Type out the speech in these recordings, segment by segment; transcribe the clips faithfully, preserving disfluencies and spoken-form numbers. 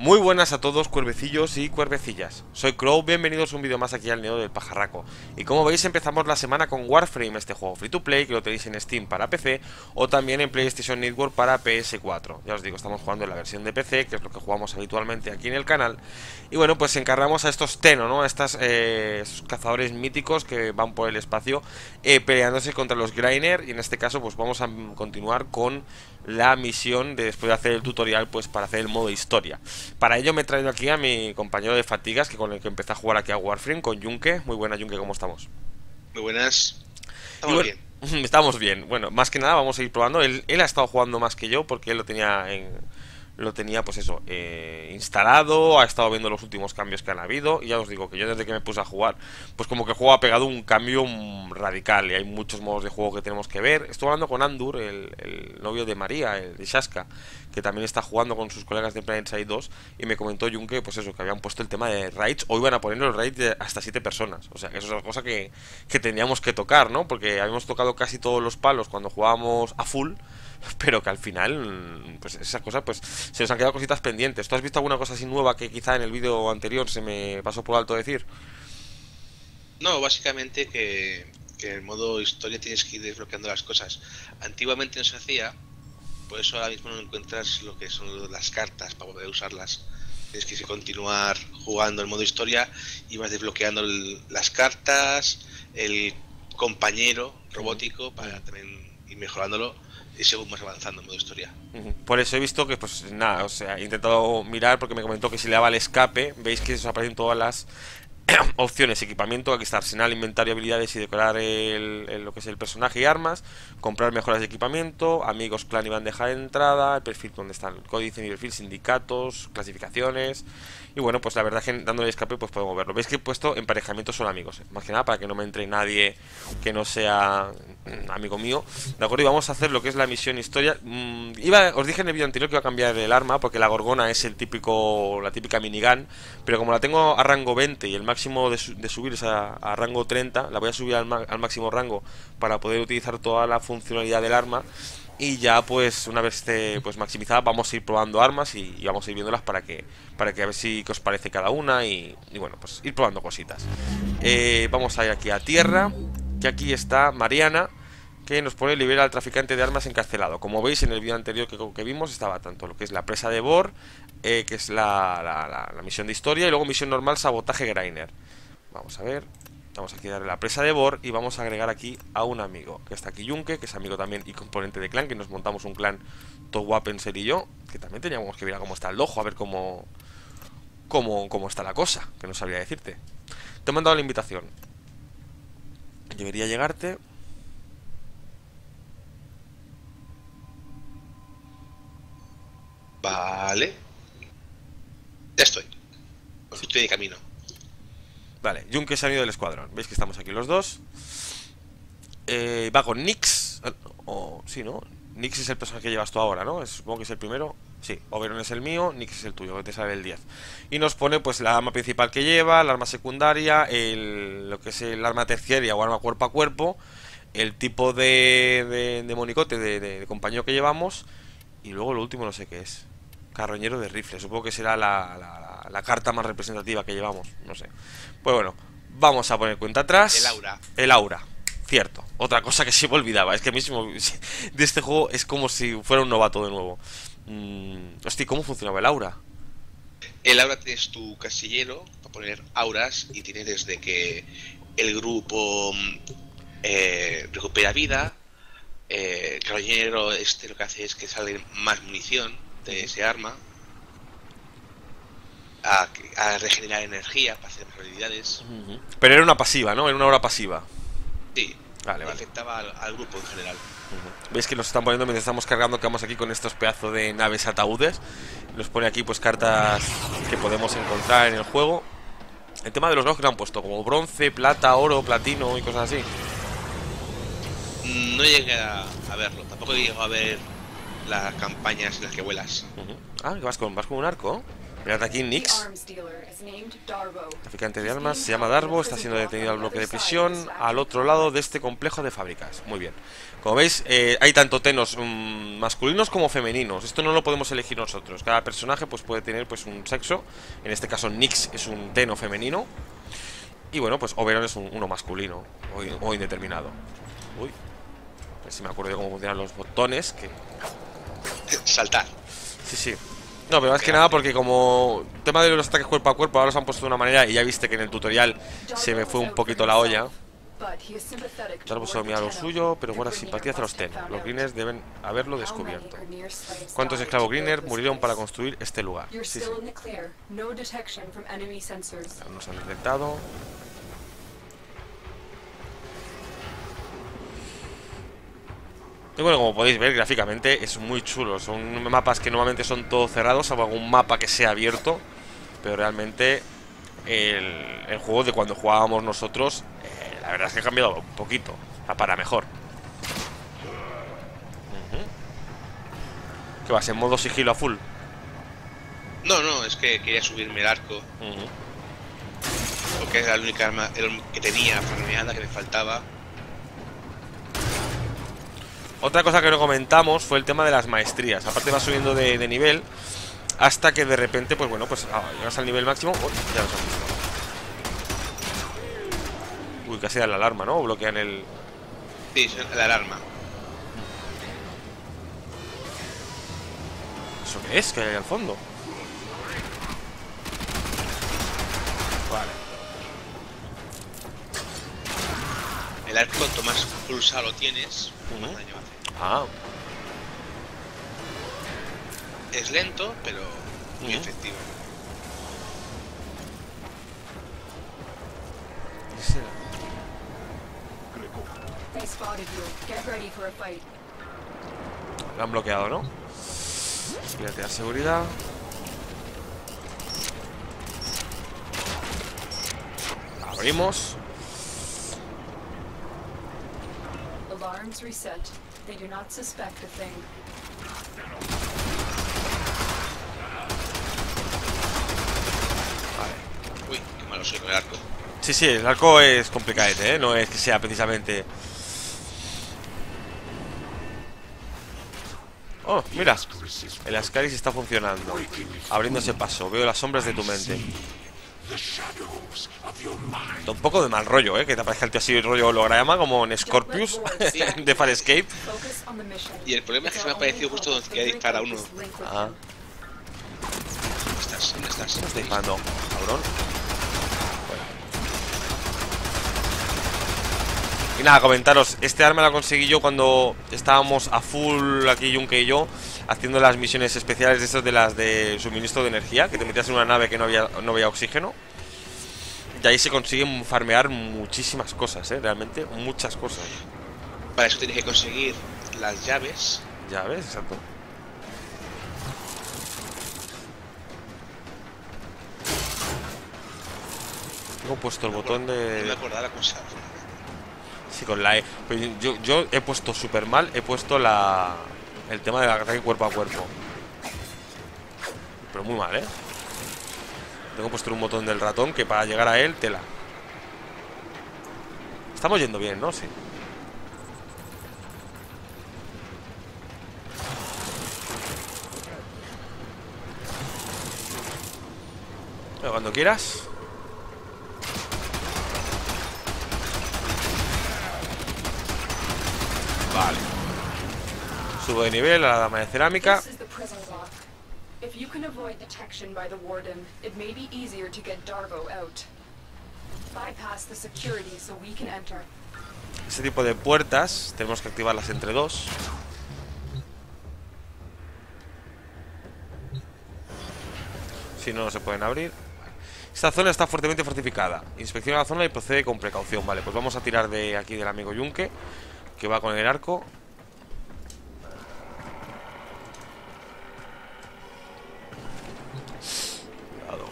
Muy buenas a todos, cuervecillos y cuervecillas. Soy Crow, bienvenidos a un vídeo más aquí al Neo del Pajarraco. Y como veis empezamos la semana con Warframe, este juego free to play que lo tenéis en Steam para P C o también en PlayStation Network para P S cuatro. Ya os digo, estamos jugando en la versión de P C, que es lo que jugamos habitualmente aquí en el canal. Y bueno, pues encargamos a estos Tenno, ¿no? A estas, eh, estos cazadores míticos que van por el espacio eh, peleándose contra los Griner. Y en este caso pues vamos a continuar con la misión de después de hacer el tutorial, pues para hacer el modo historia. Para ello me he traído aquí a mi compañero de fatigas, que con el que empecé a jugar aquí a Warframe, con Yunque. Muy buena, Yunque, ¿cómo estamos? Muy buenas. Y Estamos bueno, bien. estamos bien. Bueno, más que nada vamos a ir probando. Él, él ha estado jugando más que yo porque él lo tenía en, lo tenía pues eso, eh, instalado, ha estado viendo los últimos cambios que han habido. Y ya os digo que yo desde que me puse a jugar, pues como que el juego ha pegado un cambio mm, radical. Y hay muchos modos de juego que tenemos que ver. Estoy hablando con Andur, el, el novio de María, el de Shaska, que también está jugando con sus colegas de PlanetSide dos. Y me comentó Junque, pues eso, que habían puesto el tema de raids, o iban a poner los raids de hasta siete personas. O sea, que eso es una cosa que, que teníamos que tocar, ¿no? Porque habíamos tocado casi todos los palos cuando jugábamos a full, pero que al final, pues esas cosas, pues se nos han quedado cositas pendientes. ¿Tú has visto alguna cosa así nueva que quizá en el vídeo anterior se me pasó por alto decir? No, básicamente que, que en el modo historia tienes que ir desbloqueando las cosas. Antiguamente no se hacía, por eso ahora mismo no encuentras lo que son las cartas para poder usarlas. Tienes que continuar jugando el modo historia y vas desbloqueando el- las cartas, el compañero robótico para también ir mejorándolo y según vas avanzando en modo historia. Ujú. Por eso he visto que, pues nada, o sea, he intentado mirar porque me comentó que si le daba el escape, veis que os aparecen todas las opciones: equipamiento, aquí está arsenal, inventario, habilidades y decorar el, el- lo que es el personaje y armas, comprar mejoras de equipamiento, amigos, clan y bandeja de entrada, el perfil donde están el códice, mi perfil, sindicatos, clasificaciones. Y bueno, pues la verdad es que dándole escape pues podemos verlo. Veis que he puesto emparejamiento solo amigos, eh, más que nada para que no me entre nadie que no sea mm, amigo mío. De acuerdo, y vamos a hacer lo que es la misión historia. Mm, iba, os dije en el vídeo anterior que iba a cambiar el arma porque la gorgona es el típico, la típica minigun, pero como la tengo a rango veinte y el máximo de, su- de subir es a, a rango treinta, la voy a subir al, ma- al máximo rango para poder utilizar toda la funcionalidad del arma. Y ya pues una vez esté pues maximizada vamos a ir probando armas y, y vamos a ir viéndolas para que para que a ver si qué os parece cada una y, y bueno, pues ir probando cositas. Eh, vamos a ir aquí a tierra, que aquí está Mariana, que nos pone libera al traficante de armas encarcelado. Como veis en el vídeo anterior que, que vimos estaba tanto lo que es la presa de Bor, eh, que es la, la, la, la misión de historia, y luego misión normal, sabotaje Griner. Vamos a ver. Vamos aquí a darle la presa de Bor y vamos a agregar aquí a un amigo, que está aquí Yunque, que es amigo también y componente de clan, que nos montamos un clan Togwapenser y yo, que también teníamos que ver a cómo está el dojo, a ver cómo, cómo, cómo está la cosa, que no sabría decirte. Te he mandado la invitación. Debería llegarte. Vale, ya estoy. Estoy de camino. Vale, Yunque se ha ido del escuadrón. Veis que estamos aquí los dos. Eh, va con Nix. O sí, ¿no? Nix es el personaje que llevas tú ahora, ¿no? Es- Supongo que es el primero. Sí, Oberon es el mío, Nix es el tuyo, que te sale el diez. Y nos pone pues la arma principal que lleva, la arma secundaria, el, lo que es el arma terciaria o arma cuerpo a cuerpo, el tipo de, de, de monicote, de, de- de compañero que llevamos, y luego lo último no sé qué es. Carroñero de rifle, supongo que será la, la, la carta más representativa que llevamos, no sé. Pues bueno, vamos a poner cuenta El atrás. aura. El aura, cierto. Otra cosa que se me olvidaba, es que mismo de este juego es como si fuera un novato de nuevo. Mm, hostia, ¿cómo funcionaba el aura? El aura tienes tu casillero para poner auras y tienes desde que el grupo mm, eh, recupera vida, eh, el caballero este lo que hace es que sale más munición de ese arma, a, a regenerar energía para hacer más habilidades. Ujú. Pero era una pasiva, ¿no? Era una aura pasiva. Sí, Vale, y vale. afectaba al, al grupo en general. Ujú. Veis que nos están poniendo mientras estamos cargando, que vamos aquí con estos pedazos de naves ataúdes. Nos pone aquí pues cartas que podemos encontrar en el juego. El tema de los logros que le han puesto, como bronce, plata, oro, platino y cosas así. No llegué a, a verlo, tampoco llego a ver las campañas en las que vuelas. Ujú. Ah, que vas con, vas con un arco. Mirad aquí, Nix, traficante de armas, se llama Darvo, está siendo detenido al bloque de prisión al otro lado de este complejo de fábricas. Muy bien. Como veis, eh, hay tanto tenos um, masculinos como femeninos. Esto no lo podemos elegir nosotros. Cada personaje pues puede tener pues un sexo. En este caso Nix es un teno femenino. Y bueno, pues Oberon es un, uno masculino o, o indeterminado. Uy. A ver si me acuerdo de cómo funcionan los botones. Que... Saltar. Sí, sí. No, pero más que nada porque como tema de los ataques cuerpo a cuerpo ahora los han puesto de una manera y ya viste que en el tutorial se me fue un poquito la olla. Darvo se domina lo suyo, pero guarda simpatía hacia los tenos. Los Greeners deben haberlo descubierto. ¿Cuántos esclavos Greener murieron para construir este lugar? Sí, sí. Nos han detectado. Y bueno, como podéis ver, gráficamente es muy chulo. Son mapas que normalmente son todos cerrados, salvo algún mapa que sea abierto. Pero realmente el, el juego de cuando jugábamos nosotros, eh, la verdad es que ha cambiado un poquito, o sea, para mejor. uh-huh. ¿Qué vas? ¿En modo sigilo a full? No, no, es que quería subirme el arco. Uh-huh. Porque era la única arma que tenía farmeada, que me faltaba. Otra cosa que no comentamos fue el tema de las maestrías. Aparte va subiendo de, de nivel hasta que de repente, pues bueno, pues ah, llegas al nivel máximo. Uy, ya nos han visto. Uy, casi da la alarma, ¿no? O bloquean el... Sí, la alarma. ¿Eso qué es? ¿Qué hay al fondo? Vale. El arco, cuanto más pulsado lo tienes, uh-huh. más daño hace. Ah. Es lento, pero muy uh-huh. efectivo. Lo han bloqueado, ¿no? Piratear seguridad. Abrimos. Alarms reset. They do not suspect a thing. Vale. Uy, qué malo soy con el arco. Sí, sí, el arco es complicadete, ¿eh? No es que sea precisamente... Oh, mira. El Ascaris está funcionando. Abriéndose paso. Veo las sombras de tu mente. Da un poco de mal rollo, ¿eh? Que te aparezca el tío así rollo holograma como en Scorpius de Farscape. Y el problema es que se me ha aparecido justo donde quería disparar a uno. Ah. ¿Dónde estás? ¿Dónde estás? ¿Dónde está disparando? Cabrón. Y nada, comentaros, este arma la conseguí yo cuando estábamos a full aquí Yunque y yo, haciendo las misiones especiales de esas de las de suministro de energía, que te metías en una nave que no había, no había oxígeno. Y ahí se consiguen farmear muchísimas cosas, ¿eh? Realmente, muchas cosas. Para eso tienes que conseguir las llaves. Llaves, exacto. Tengo puesto el no botón de... No me acordaba cómo se llama. Sí, con la E. Pero yo, yo he puesto súper mal, he puesto la... el tema del ataque cuerpo a cuerpo. Pero muy mal, ¿eh? Tengo puesto un botón del ratón que para llegar a él, tela. Estamos yendo bien, ¿no? Sí. Pero cuando quieras. Vale. Subo de nivel a la dama de cerámica. If you can avoid detection by the warden, it may be easier to get Darvo out. Bypass the security so we can enter. Este tipo de puertas tenemos que activarlas entre dos. Si no, no se pueden abrir. Esta zona está fuertemente fortificada. Inspecciona la zona y procede con precaución. Vale, pues vamos a tirar de aquí del amigo Yunque, que va con el arco. Cuidado.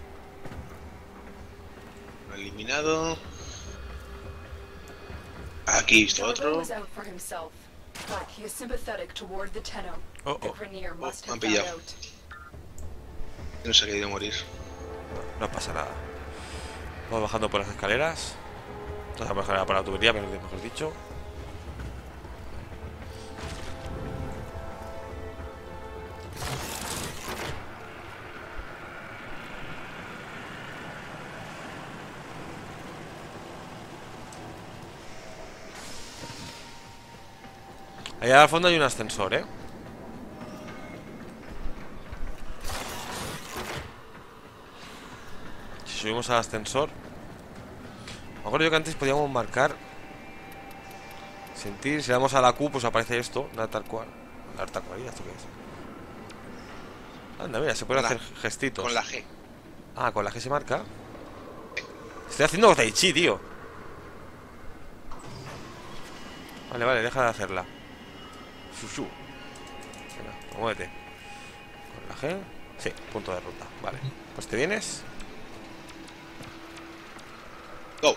Lo he eliminado. A aquí he visto Dargo otro. was out for himself, but he is sympathetic toward the Tenno. Oh, The oh. Grineer must me han have found pillado. out. No se ha querido morir. No, no pasa nada. Vamos bajando por las escaleras. O sea, por la, por la tubería, mejor dicho. Allá al fondo hay un ascensor, ¿eh? Si subimos al ascensor. Me acuerdo yo que antes podíamos marcar sentir, si le damos a la Q pues aparece esto, nada tal cual. Nada tal cual, ¿y esto qué es? Anda, mira, se pueden Con la- hacer gestitos. Con la G. Ah, con la G se marca. Estoy haciendo Tai Chi, tío. Vale, vale, deja de hacerla. Shushu. Venga, muévete. Con la G. Sí, punto de ruta. Vale. Pues te vienes. Go.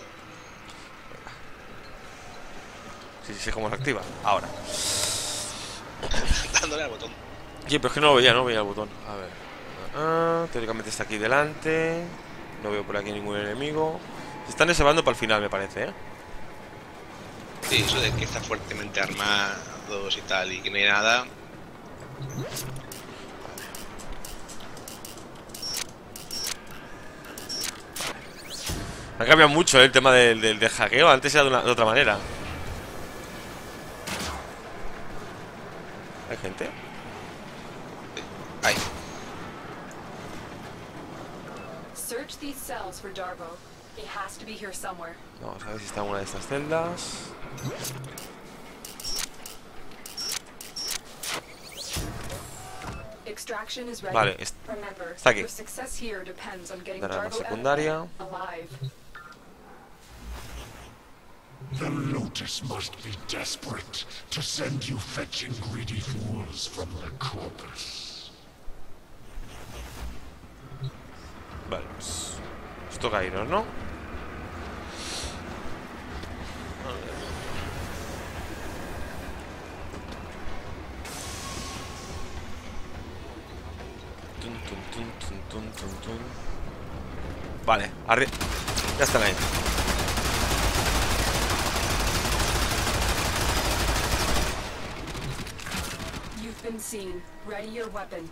Sí, sí, sí, cómo se activa. Ahora. Dándole al botón. Sí, pero es que no lo veía, no veía el botón. A ver. Ah, teóricamente está aquí delante. No veo por aquí ningún enemigo. Se están reservando para el final, me parece, ¿eh? Sí, eso de que está fuertemente armados y tal y que no hay nada. Ha cambiado mucho, ¿eh? El tema del, del, del hackeo. Antes era de, una, de otra manera. ¿Hay gente? Ahí. Search these cells for Dargo. He has to be here somewhere. Vamos a ver si está en una de estas celdas. Extraction is ready. Vale, es- Remember, está aquí. your success here depends on getting Dará la Dargo out secundaria. alive. The Lotus must be desperate to send you fetching greedy fools from the corpus. Vale, pues. Nos toca irnos, ¿no? Tun, tun, tun, tun, tun, tun, tun. Vale, arriba. Ya están ahí. You've been seen. Ready your weapon.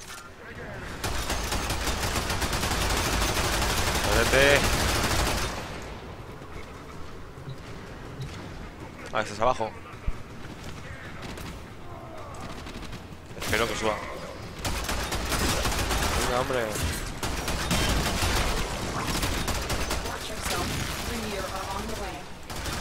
Muévete. Ah, estás abajo. Espero que suba. Venga, hombre. Watch yourself. Grineer are on the way.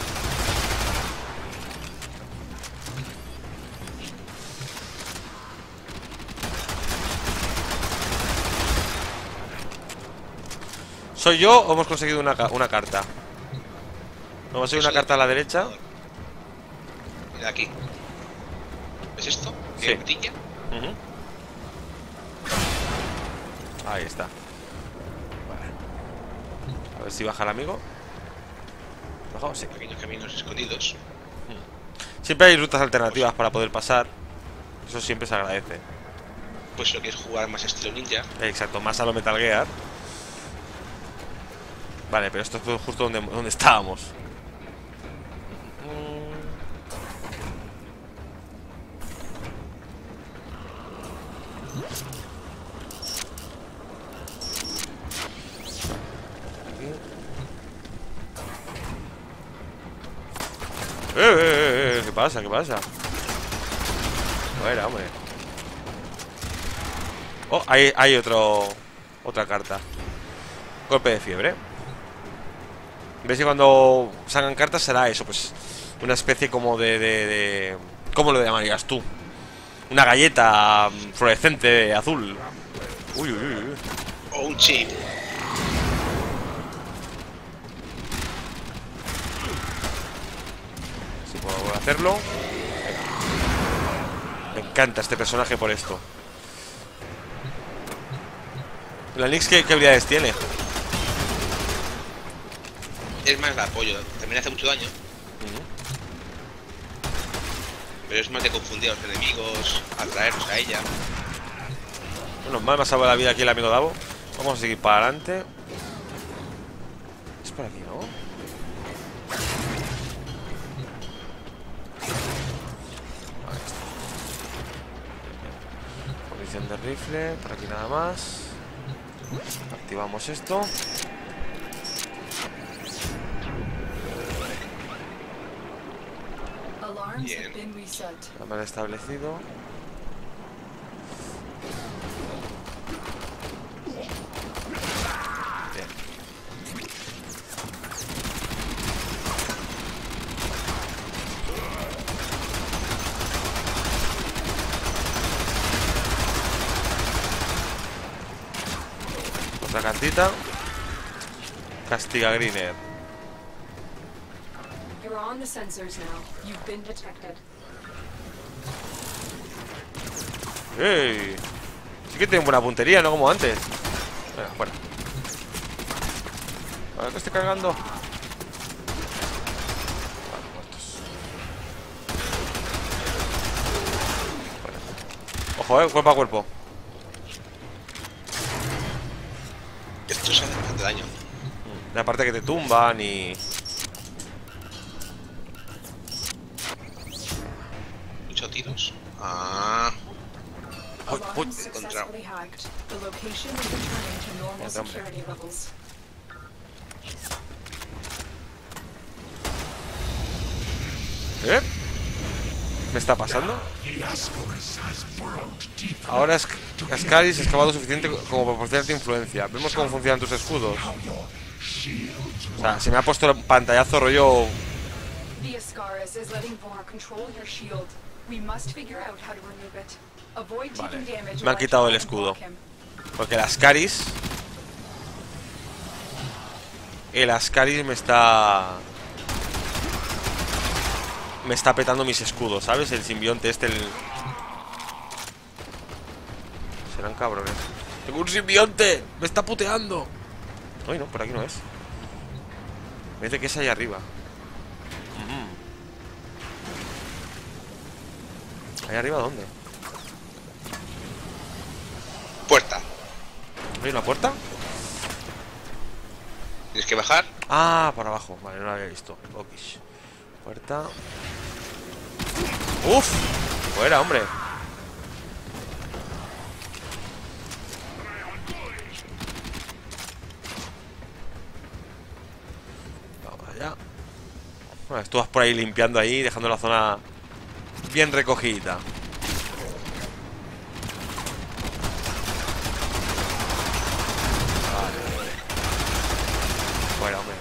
¿Soy yo o hemos conseguido una, ca- una carta? ¿No va a ser una Eso. carta a la derecha? Mira aquí. ¿Ves esto? Sí. ¿Qué brilla? Ujú. Ahí está. Vale. A ver si baja el amigo. ¿Bajado? Sí. Pequeños caminos escondidos. Siempre hay rutas alternativas para poder pasar. Eso siempre se agradece. Pues si lo quieres jugar más estilo ninja. Exacto, más a lo Metal Gear. Vale, pero esto es justo donde, donde estábamos. Eh, eh, eh, eh, ¿qué pasa? ¿Qué pasa? Bueno, hombre. Oh, hay, hay otro. Otra carta. Golpe de fiebre. ¿Ves que cuando salgan cartas será eso? Pues una especie como de, de, de... ¿Cómo lo llamarías tú? Una galleta mm, fluorescente azul. Uy, uy, uy, uy. O un chip. Si puedo volver a hacerlo. Venga. Me encanta este personaje por esto. ¿La Nix qué, qué habilidades tiene? Es más, la apoyo. También hace mucho daño. Ujú. Pero es más de confundir a los enemigos, atraerlos a ella. Bueno, mal me ha salvado la vida aquí el amigo Davo. Vamos a seguir para adelante. Es por aquí, ¿no? Ahí está. Munición de rifle, por aquí nada más. Activamos esto. Alarms Bien. have been reset. Cámara establecido. Bien. Otra cartita. Castiga Greener. You're on the sensors now. You've been detected. ¡Ey! Sí que tienen buena puntería, no como antes. Venga, fuera. A ver que estoy cargando. Vale, muertos. Fuera. Ojo, eh, cuerpo a cuerpo. Estos hacen bastante daño. Y aparte que te tumban y... Muchos tiros. Ah, Uy, uy, Alarms encontrado. successfully hacked. The location is returning to normal Mierda, hombre. security levels. ¿Eh? ¿Me está pasando? The Ascaris has burrowed deep. Ahora es Ascaris ha excavado suficiente como para proporcionarte influencia. Vemos cómo funcionan tus escudos. How your shields O sea, se me ha puesto el pantallazo rollo... The Ascaris is letting Vor control your shield. We must figure out how to remove it. Avoid taking damage. Me han while quitado el trying to escudo. block him. Porque el Ascaris... El Ascaris me está... Me está petando mis escudos, ¿sabes? El simbionte este, el... Serán cabrones. ¡Tengo un simbionte! ¡Me está puteando! Uy, no, por aquí no es. Me dice que es ahí arriba. Mm. ¿Ahí arriba dónde? puerta. ¿Hay una puerta? Tienes que bajar. Ah, por abajo. Vale, no lo había visto. Okish. Puerta. ¡Uf! Fuera, hombre. Vamos allá. Bueno, tú vas por ahí limpiando ahí, dejando la zona bien recogida. Vale. Fuera, hombre.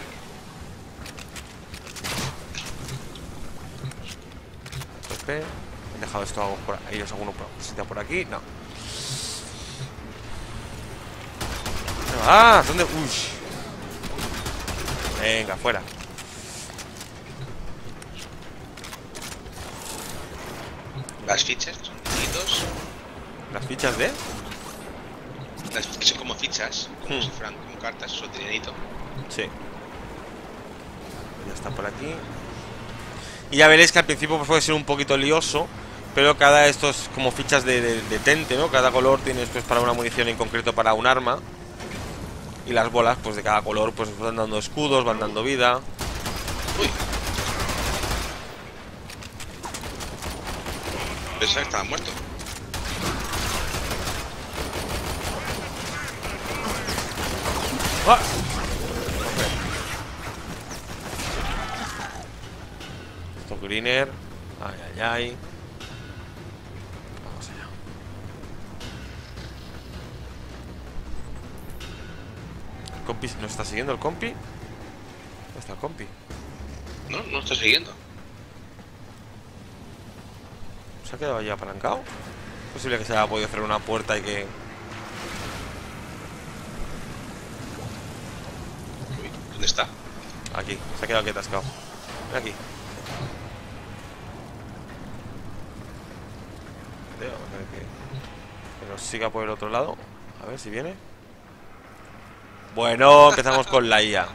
Tope. He dejado esto algo por ahí. ¿Hay alguno por, sitio por aquí? No. ¡Ah! ¿Dónde? Uy. Venga, fuera. Las fichas son fichitos. Las fichas de... Las fichas son como fichas. Como Hmm. si fueran como cartas. Eso tiene hito. Sí. Ya está por aquí. Y ya veréis que al principio pues, puede ser un poquito lioso. Pero cada esto es como fichas de, de, de tente, ¿no? Cada color tiene esto es para una munición en concreto para un arma. Y las bolas, pues de cada color, pues van dando escudos, van dando vida. Uy. Pensaba que estaba muerto. ¡Ah! Esto Greener. Ay, ay, ay. Vamos allá. ¿El compi nos está siguiendo el compi? ¿Dónde está el compi? No, no está siguiendo. ¿Se ha quedado allí apalancado? ¿Es posible que se haya podido hacer una puerta y que... Uy, ¿dónde está? Aquí, se ha quedado aquí atascado. Ven aquí. Tío, a ver que... que nos siga por el otro lado. A ver si viene. Bueno, empezamos con la I A.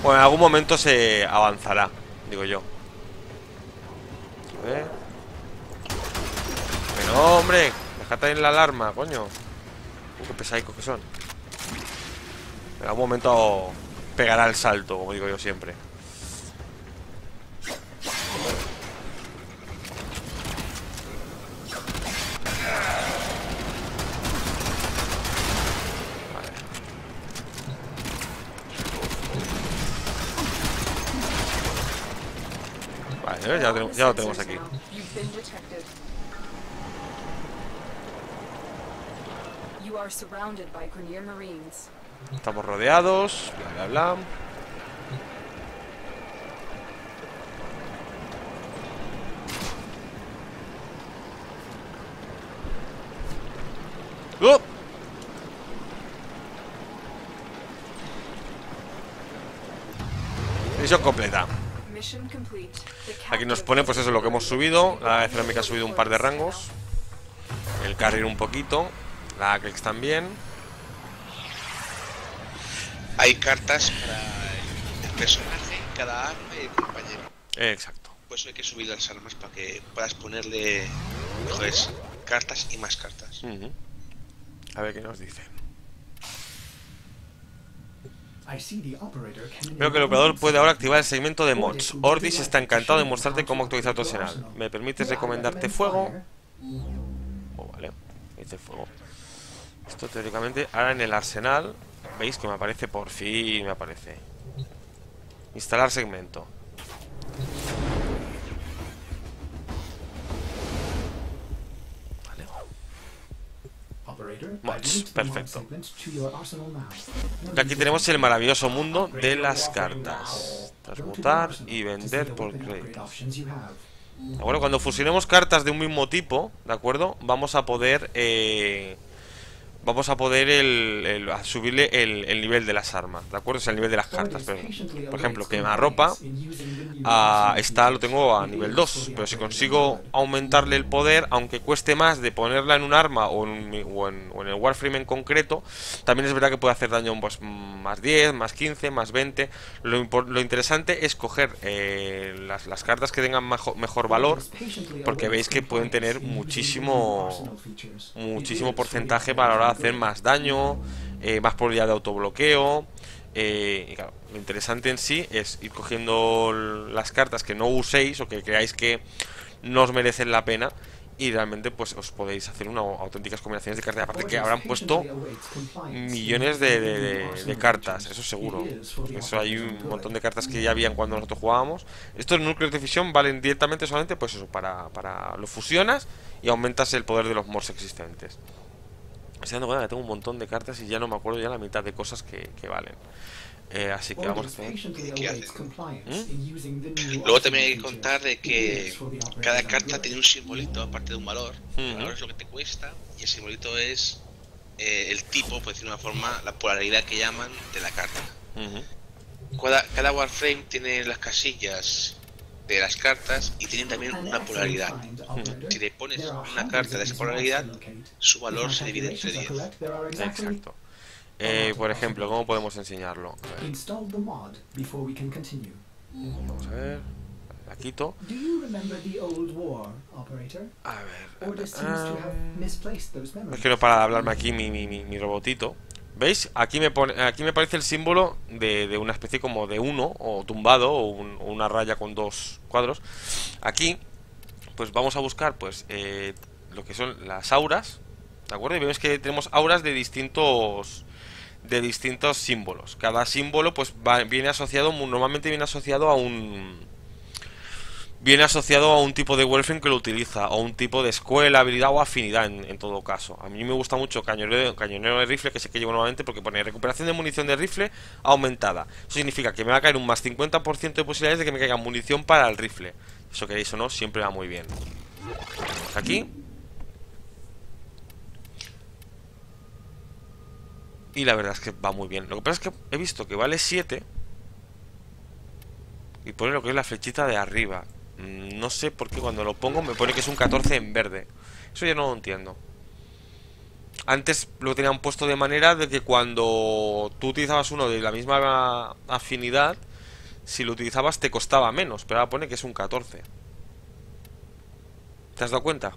Bueno, en algún momento se avanzará, digo yo. A ver. Pero hombre, déjate en la alarma, coño. Uh, qué pesaicos que son. En algún momento pegará el salto, como digo yo siempre. Vale, ya lo tenemos, ya lo tenemos aquí. You've been detected. You are surrounded by Grineer Marines. Estamos rodeados, bla bla bla. ¡Oh! Misión completa. Mission complete. The Aquí nos captive pone has pues eso, lo que hemos subido. La cerámica ha been subido un par de rangos. El carrier un poquito. La Akex también. Hay cartas para el personaje, cada arma y el compañero. Eh, exacto. Por eso hay que subir las armas para que puedas ponerle mejores cartas y más cartas. Uh-huh. A ver qué nos dicen. Veo que el operador puede ahora activar el segmento de mods. Ordis está encantado de mostrarte cómo actualizar tu arsenal. ¿Me permites recomendarte fuego? Oh, vale. Dice fuego. Esto teóricamente ahora en el arsenal. ¿Veis que me aparece? Por fin me aparece. Instalar segmento. Mods, perfecto. Y aquí tenemos el maravilloso mundo de las cartas. Transmutar y vender por créditos. Bueno, cuando fusionemos cartas de un mismo tipo, ¿de acuerdo? Vamos a poder eh, Vamos a poder el, el, a subirle el, el nivel de las armas, ¿de acuerdo? O sea, el nivel de las cartas, pero, por ejemplo, quemarropa a, está, lo tengo a nivel dos. Pero si consigo aumentarle el poder, aunque cueste más de ponerla en un arma o en, o en, o en el Warframe en concreto, también es verdad que puede hacer daño pues, más diez, más quince, más veinte. Lo, lo interesante es coger eh, las, las cartas que tengan mejor, mejor valor, porque veis que pueden tener muchísimo muchísimo porcentaje para ahora hacer más daño, eh, más probabilidad de autobloqueo. Eh, y claro, lo interesante en sí es ir cogiendo las cartas que no uséis o que creáis que no os merecen la pena, y realmente pues os podéis hacer unas auténticas combinaciones de cartas. Aparte que habrán puesto millones de, de, de, de cartas, eso seguro. Eso, hay un montón de cartas que ya habían cuando nosotros jugábamos. Estos núcleos de fisión valen directamente solamente pues eso, para, para lo fusionas y aumentas el poder de los mods existentes. Estoy dando cuenta que tengo un montón de cartas y ya no me acuerdo ya la mitad de cosas que, que valen. Eh, así que vamos a hacer. ¿Qué hacen? ¿Mm? Luego también hay que contar de que cada carta tiene un simbolito aparte de un valor. El Uh-huh. valor es lo que te cuesta y el simbolito es eh, el tipo, por decirlo de una forma, la polaridad que llaman de la carta. Uh-huh. Cada, cada Warframe tiene las casillas de las cartas y tienen también una polaridad. Si le pones una carta de esa polaridad, su valor se divide entre diez. Exacto. Eh, por ejemplo, ¿cómo podemos enseñarlo? A ver, vamos a ver. La quito. A ver. Um, es que no para de hablarme aquí mi, mi, mi, mi robotito. ¿Veis? Aquí me pone, aquí me aparece el símbolo de, de una especie como de uno, o tumbado, o, un, o una raya con dos cuadros. Aquí, pues vamos a buscar pues eh, lo que son las auras, ¿de acuerdo? Y vemos que tenemos auras de distintos de distintos símbolos. Cada símbolo pues va, viene asociado, normalmente viene asociado a un viene asociado a un tipo de Warframe que lo utiliza, o un tipo de escuela, habilidad o afinidad en, en todo caso. A mí me gusta mucho cañonero, cañonero de rifle, que sé que llevo nuevamente, porque pone recuperación de munición de rifle aumentada. Eso significa que me va a caer un más cincuenta por ciento de posibilidades de que me caiga munición para el rifle. Eso queréis o no, siempre va muy bien. Vamos aquí. Y la verdad es que va muy bien. Lo que pasa es que he visto que vale siete y pone lo que es la flechita de arriba. No sé por qué cuando lo pongo me pone que es un catorce en verde. Eso ya no lo entiendo. Antes lo tenían puesto de manera de que cuando tú utilizabas uno de la misma afinidad, si lo utilizabas te costaba menos, pero ahora pone que es un catorce. ¿Te has dado cuenta?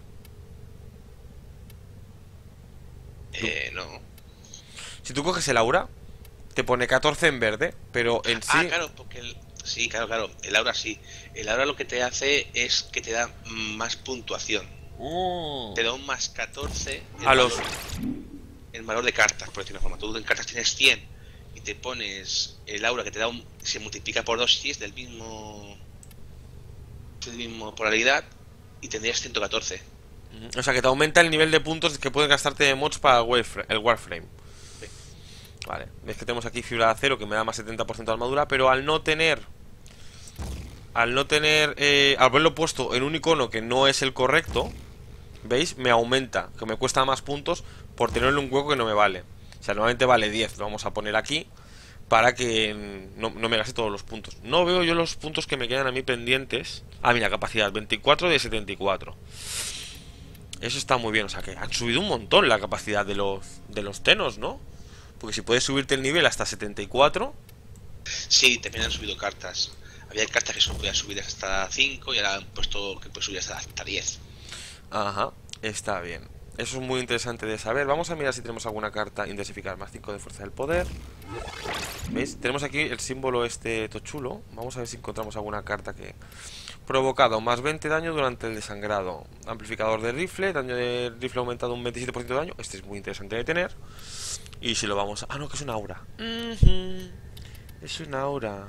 Eh, no. Si tú coges el aura, te pone catorce en verde, pero en sí... Ah, claro, porque el... Sí, claro, claro, el aura sí. El aura lo que te hace es que te da más puntuación. Mm. Te da un más catorce el A los... valor, el valor de cartas, por decirlo de una forma. Tú en cartas tienes cien y te pones el aura que te da un... se multiplica por dos si es del mismo... del mismo polaridad y tendrías ciento catorce. O sea que te aumenta el nivel de puntos que puedes gastarte de mods para el Warframe. Sí. Vale, ves que tenemos aquí fibra de acero que me da más setenta por ciento de armadura, pero al no tener... Al no tener... Eh, al haberlo puesto en un icono que no es el correcto, ¿veis? Me aumenta, que me cuesta más puntos por tenerlo en un hueco que no me vale. O sea, normalmente vale diez, lo vamos a poner aquí para que no, no me gaste todos los puntos. No veo yo los puntos que me quedan a mí pendientes. Ah, mira, capacidad, veinticuatro de setenta y cuatro. Eso está muy bien, o sea que han subido un montón la capacidad de los, de los tenos, ¿no? Porque si puedes subirte el nivel hasta setenta y cuatro. Sí, también han subido cartas. Había cartas que se podían subir hasta cinco y ahora han puesto que puedes subir hasta, hasta diez. Ajá, está bien. Eso es muy interesante de saber. Vamos a mirar si tenemos alguna carta. Intensificar, más cinco de fuerza del poder. ¿Veis? Tenemos aquí el símbolo este tochulo. Vamos a ver si encontramos alguna carta que... Provocado, más veinte daño durante el desangrado. Amplificador de rifle, daño de rifle aumentado un veintisiete por ciento de daño. Este es muy interesante de tener. Y si lo vamos a... Ah, no, que es una aura. Uh-huh. Es una aura.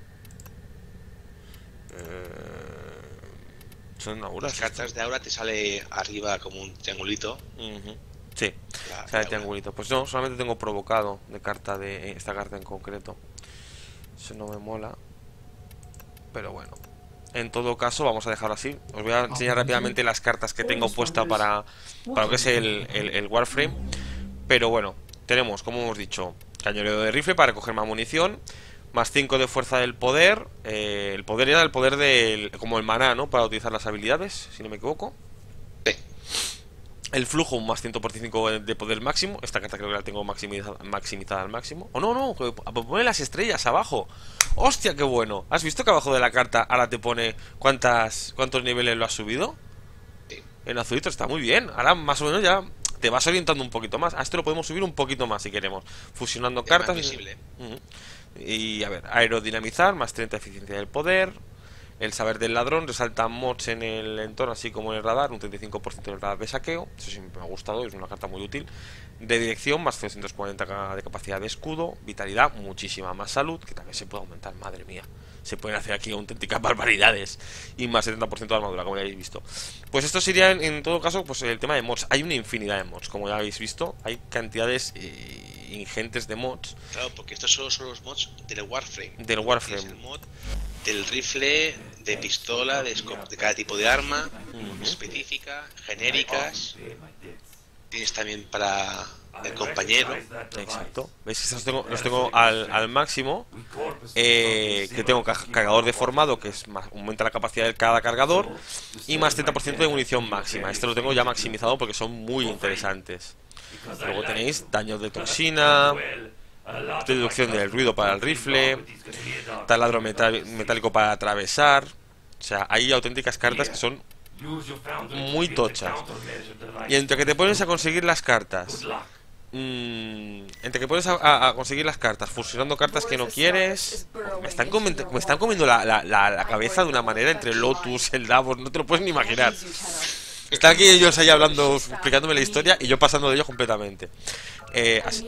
Eh... Son auras. Las cartas de aura te sale arriba como un triangulito. Uh-huh. Sí, La, sale la triangulito. Pues no, solamente tengo provocado de carta de esta carta en concreto. Eso no me mola. Pero bueno. En todo caso, vamos a dejarlo así. Os voy a enseñar rápidamente las cartas que tengo puesta para, para lo que es el, el, el Warframe. Pero bueno, tenemos, como hemos dicho, cañonero de rifle para recoger más munición. Más cinco de fuerza del poder. eh, El poder era el poder del... como el maná, ¿no? Para utilizar las habilidades, si no me equivoco. Sí. El flujo, un más ciento por cinco de poder máximo. Esta carta creo que la tengo maximizada, maximizada al máximo. O no, no, pone las estrellas abajo. ¡Hostia, qué bueno! ¿Has visto que abajo de la carta ahora te pone cuántas cuántos niveles lo has subido? Sí. En azulito está muy bien. Ahora más o menos ya te vas orientando un poquito más. A esto lo podemos subir un poquito más si queremos. Fusionando Es cartas. más visible. Uh-huh. Y a ver, aerodinamizar, más treinta de eficiencia del poder. El saber del ladrón, resalta mods en el entorno, así como en el radar, un treinta y cinco por ciento del radar de saqueo. Eso siempre me ha gustado, es una carta muy útil. De dirección, más trescientos cuarenta de capacidad de escudo. Vitalidad, muchísima más salud, que también se puede aumentar, madre mía. Se pueden hacer aquí auténticas barbaridades. Y más setenta por ciento de armadura, como ya habéis visto. Pues esto sería, en, en todo caso, pues el tema de mods. Hay una infinidad de mods, como ya habéis visto. Hay cantidades eh, ingentes de mods. Claro, porque estos solo son los mods del Warframe. Del Warframe. Es el mod del rifle, de pistola, de, de cada tipo de arma, uh-huh. específica, genéricas. Tienes también para el compañero. Exacto. ¿Veis que los tengo, los tengo al, al máximo? Eh, que tengo cargador deformado, que es más, aumenta la capacidad de cada cargador. Y más treinta por ciento de munición máxima. Este lo tengo ya maximizado porque son muy interesantes. Luego tenéis daño de toxina, reducción del ruido para el rifle, taladro metal, metálico para atravesar. O sea, hay auténticas cartas que son muy tochas. Y entre que te pones a conseguir las cartas, mmm, entre que pones a, a, a conseguir las cartas fusionando cartas que no quieres, me están, me están comiendo la, la, la, la cabeza de una manera entre Lotus, el Davos, no te lo puedes ni imaginar. Están aquí ellos ahí hablando, explicándome la historia y yo pasando de ellos completamente. Eh, así,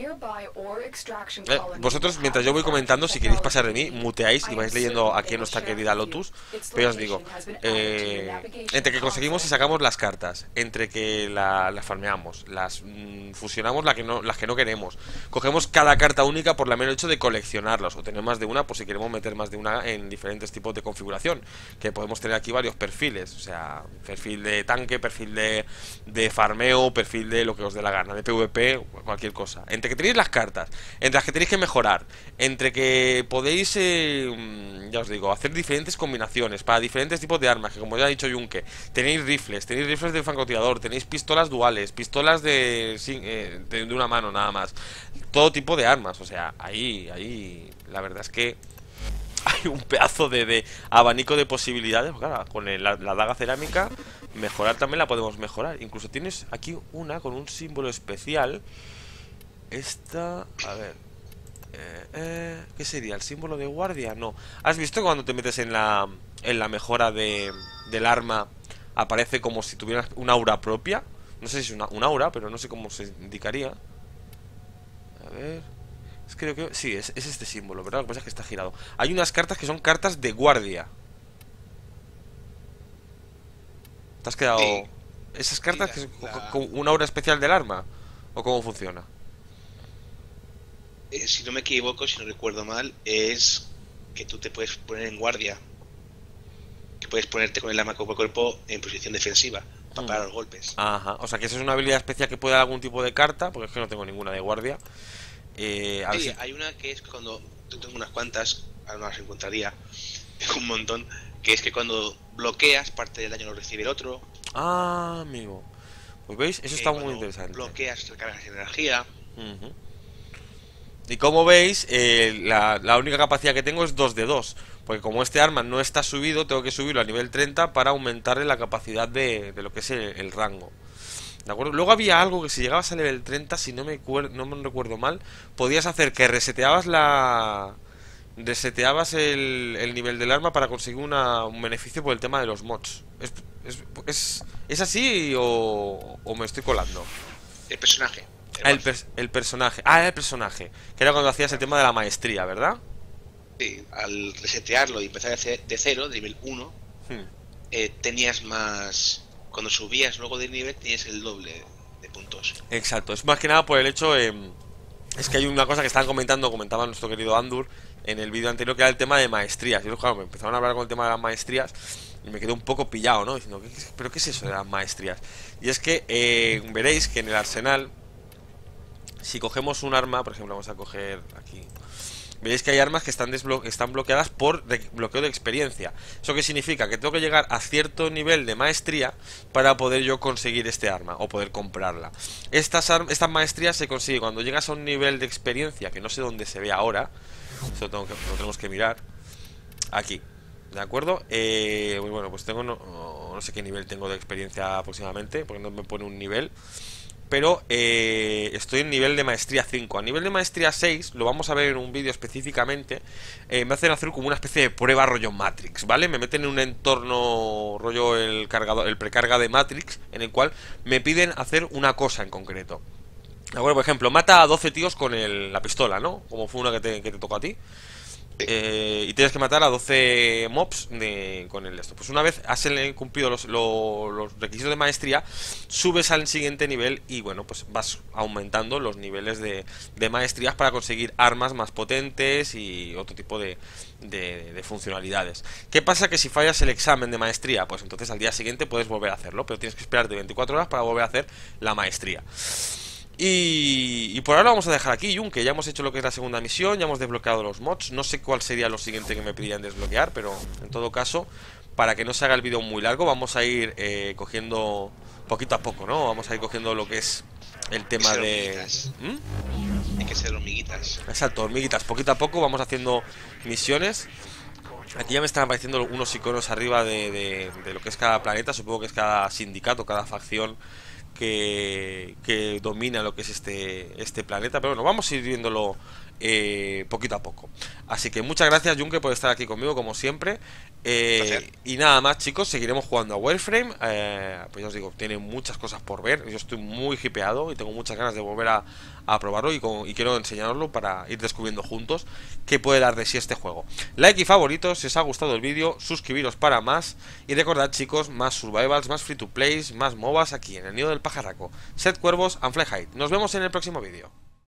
eh, vosotros, mientras yo voy comentando, si queréis pasar de mí, muteáis y vais leyendo aquí a nuestra querida Lotus. Pero os digo, eh, entre que conseguimos y sacamos las cartas, entre que las la farmeamos, las mmm, fusionamos la que no, las que no queremos, cogemos cada carta única por la mero hecho de coleccionarlas o tener más de una, por si queremos meter más de una en diferentes tipos de configuración. Que podemos tener aquí varios perfiles, o sea, perfil de tanque, perfil de, de farmeo, perfil de lo que os dé la gana, de PvP, cualquier cosa. Entre que tenéis las cartas, entre las que tenéis que mejorar, entre que podéis, eh, ya os digo, hacer diferentes combinaciones para diferentes tipos de armas, que como ya ha dicho Yunque, tenéis rifles, tenéis rifles de francotirador, tenéis pistolas duales, pistolas de, eh, de, de una mano nada más, todo tipo de armas, o sea, ahí, ahí, la verdad es que hay un pedazo de, de abanico de posibilidades. Claro, con el- la, la daga cerámica, mejorar también la podemos mejorar. Incluso tienes aquí una con un símbolo especial. Esta, a ver. Eh, eh, ¿Qué sería? ¿El símbolo de guardia? No. ¿Has visto cuando te metes en la, en la mejora de, del arma? Aparece como si tuvieras un aura propia. No sé si es una, un aura, pero no sé cómo se indicaría. A ver. Es que creo que... Sí, es, es este símbolo, ¿verdad? Lo que pasa es que está girado. Hay unas cartas que son cartas de guardia. ¿Te has quedado...? Sí. ¿Esas cartas Sí, que es la- co- con una aura especial del arma? ¿O cómo funciona? Eh, si no me equivoco, si no recuerdo mal, es que tú te puedes poner en guardia. Que puedes ponerte con el arma cuerpo a cuerpo en posición defensiva para Mm. parar los golpes. Ajá, o sea que esa es una habilidad especial que puede dar algún tipo de carta, porque es que no tengo ninguna de guardia. Eh, a ver Sí, si- hay una que es cuando. Yo tengo unas cuantas, ahora no las encontraría, un montón. Que es que cuando bloqueas, parte del daño lo recibe el otro. Ah, amigo. Pues veis, eso que está muy cuando interesante. Bloqueas, recargas energía. Ujú. Y como veis, eh, la, la única capacidad que tengo es dos de dos. Porque como este arma no está subido, tengo que subirlo a nivel treinta para aumentarle la capacidad de, de lo que es el, el rango. ¿De acuerdo? Luego había algo que si llegabas a nivel treinta, si no me, cuer- no me recuerdo mal, podías hacer que reseteabas la... Reseteabas el, el nivel del arma para conseguir una, un beneficio por el tema de los mods. ¿Es, es, es, ¿es así o, o me estoy colando? El personaje. Ah, el, buff. pers- el personaje. Ah, era el personaje. Que era cuando hacías el tema de la maestría, ¿verdad? Sí, al resetearlo y empezar de ce- de cero, de nivel uno, Hmm. eh, tenías más. Cuando subías luego de nivel, tenías el doble de puntos. Exacto. Es más que nada por el hecho. eh, es que hay una cosa que estaban comentando, comentaba nuestro querido Andur en el vídeo anterior, que era el tema de maestrías. Y yo, claro, me empezaron a hablar con el tema de las maestrías y me quedé un poco pillado, ¿no? Diciendo, ¿qué- qué- ¿pero qué es eso de las maestrías? Y es que eh, veréis que en el arsenal, si cogemos un arma, por ejemplo, vamos a coger aquí. Veréis que hay armas que están, desblo- están bloqueadas por de- bloqueo de experiencia. ¿Eso qué significa? Que tengo que llegar a cierto nivel de maestría para poder yo conseguir este arma o poder comprarla. Estas, arm- estas maestrías se consigue cuando llegas a un nivel de experiencia que no sé dónde se ve ahora. Eso tengo que, lo tenemos que mirar. Aquí. ¿De acuerdo? Eh, muy bueno, pues tengo no, no sé qué nivel tengo de experiencia aproximadamente, porque no me pone un nivel. Pero eh, estoy en nivel de maestría cinco. A nivel de maestría seis, lo vamos a ver en un vídeo específicamente, eh, me hacen hacer como una especie de prueba rollo Matrix, ¿vale? Me meten en un entorno rollo el, cargador, el precarga de Matrix, en el cual me piden hacer una cosa en concreto. ¿De acuerdo? Por ejemplo, mata a doce tíos con el- la pistola, ¿no? Como fue una que te, que te tocó a ti. Eh, y tienes que matar a doce mobs de, con el esto. Pues una vez has eh, cumplido los, lo- los requisitos de maestría, subes al siguiente nivel y bueno, pues vas aumentando los niveles de, de maestrías para conseguir armas más potentes y otro tipo de, de, de funcionalidades. ¿Qué pasa? Que si fallas el examen de maestría, pues entonces al día siguiente puedes volver a hacerlo, pero tienes que esperarte veinticuatro horas para volver a hacer la maestría. Y, y por ahora vamos a dejar aquí, Jun, que ya hemos hecho lo que es la segunda misión, ya hemos desbloqueado los mods. No sé cuál sería lo siguiente que me pedirían desbloquear, pero en todo caso, para que no se haga el vídeo muy largo, vamos a ir eh, cogiendo poquito a poco, ¿no? Vamos a ir cogiendo lo que es el tema Ser de... hormiguitas. ¿Mm? Hay que ser hormiguitas. Exacto, hormiguitas, poquito a poco vamos haciendo misiones. Aquí ya me están apareciendo unos iconos arriba de, de, de lo que es cada planeta, supongo que es cada sindicato, cada facción que, que domina lo que es este, este planeta. Pero bueno, vamos a ir viéndolo eh, poquito a poco. Así que muchas gracias, Junke, por estar aquí conmigo, como siempre. Eh, y nada más, chicos, seguiremos jugando a Warframe. eh, Pues ya os digo, tiene muchas cosas por ver. Yo estoy muy hipeado y tengo muchas ganas de volver a, a probarlo y, con, y quiero enseñaroslo para ir descubriendo juntos qué puede dar de sí este juego. Like y favoritos si os ha gustado el vídeo, suscribiros para más. Y recordad, chicos, más survivals, más free to plays, más MOBAs aquí en el Nido del Pajarraco. Sed cuervos and fly high. Nos vemos en el próximo vídeo.